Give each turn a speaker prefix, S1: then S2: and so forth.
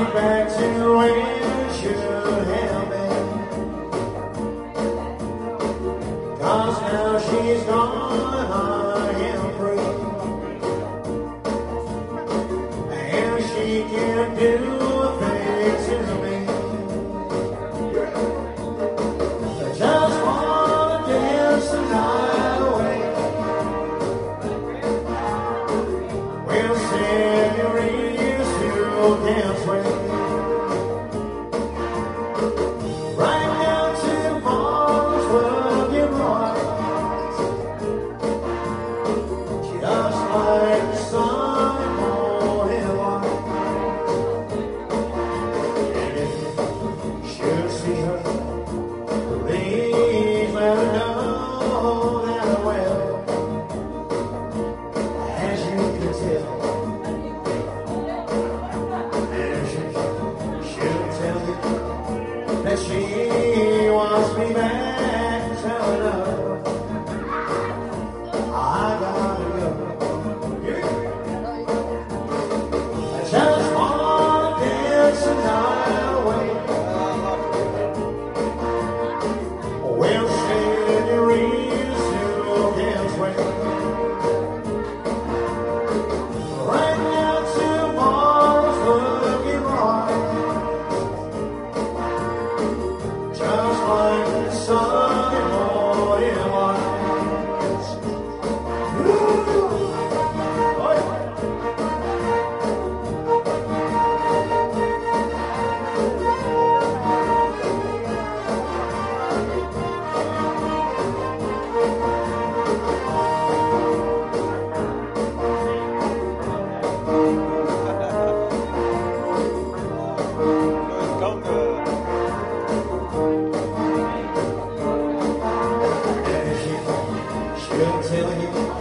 S1: right back to where you should have been. 'Cause now she's gone, I am free, and she can't do a thing to me. I just wanna dance the night away. Well, senorita still can't swing. Right down to Mars, looking right, just like the sun in morning light. And if you should see her, please let her know that well, as you can tell, and she should tell you that she wants me back. Tell her I gotta go. I just wanna dance the night away. Well, senorita still can't swing. Right now tomorrow's looking right, just like the sun in morning lights. Oh, yeah. And she should tell you